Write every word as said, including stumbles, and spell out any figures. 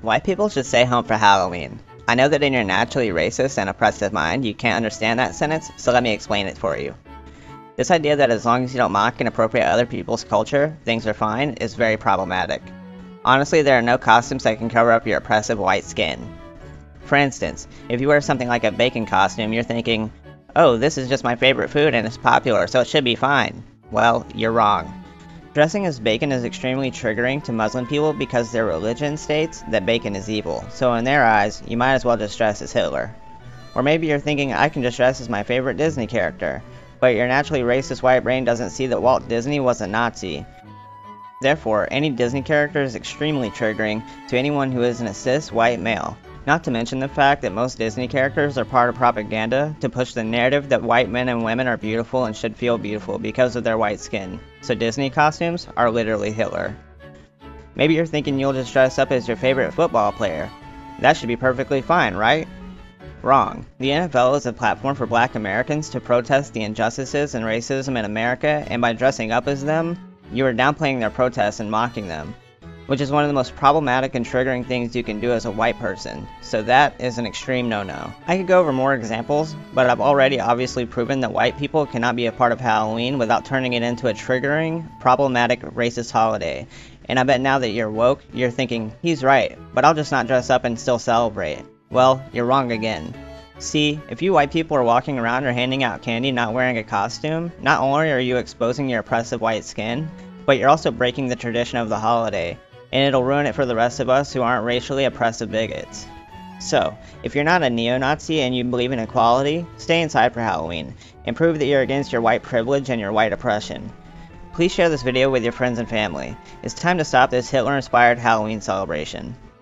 White people should stay home for Halloween. I know that in your naturally racist and oppressive mind you can't understand that sentence, so let me explain it for you. This idea that as long as you don't mock and appropriate other people's culture, things are fine, is very problematic. Honestly, there are no costumes that can cover up your oppressive white skin. For instance, if you wear something like a bacon costume, you're thinking, oh, this is just my favorite food and it's popular, so it should be fine. Well, you're wrong. Dressing as bacon is extremely triggering to Muslim people because their religion states that bacon is evil, so in their eyes, you might as well just dress as Hitler. Or maybe you're thinking, I can just dress as my favorite Disney character, but your naturally racist white brain doesn't see that Walt Disney was a Nazi. Therefore, any Disney character is extremely triggering to anyone who is an cis white male. Not to mention the fact that most Disney characters are part of propaganda to push the narrative that white men and women are beautiful and should feel beautiful because of their white skin. So Disney costumes are literally Hitler. Maybe you're thinking you'll just dress up as your favorite football player. That should be perfectly fine, right? Wrong. The N F L is a platform for black Americans to protest the injustices and racism in America, and by dressing up as them, you are downplaying their protests and mocking them, which is one of the most problematic and triggering things you can do as a white person, so that is an extreme no-no. I could go over more examples, but I've already obviously proven that white people cannot be a part of Halloween without turning it into a triggering, problematic, racist holiday. And I bet now that you're woke, you're thinking, he's right, but I'll just not dress up and still celebrate. Well, you're wrong again. See, if you white people are walking around or handing out candy not wearing a costume, not only are you exposing your oppressive white skin, but you're also breaking the tradition of the holiday, and it'll ruin it for the rest of us who aren't racially oppressive bigots. So, if you're not a neo-Nazi and you believe in equality, stay inside for Halloween, and prove that you're against your white privilege and your white oppression. Please share this video with your friends and family. It's time to stop this Hitler-inspired Halloween celebration.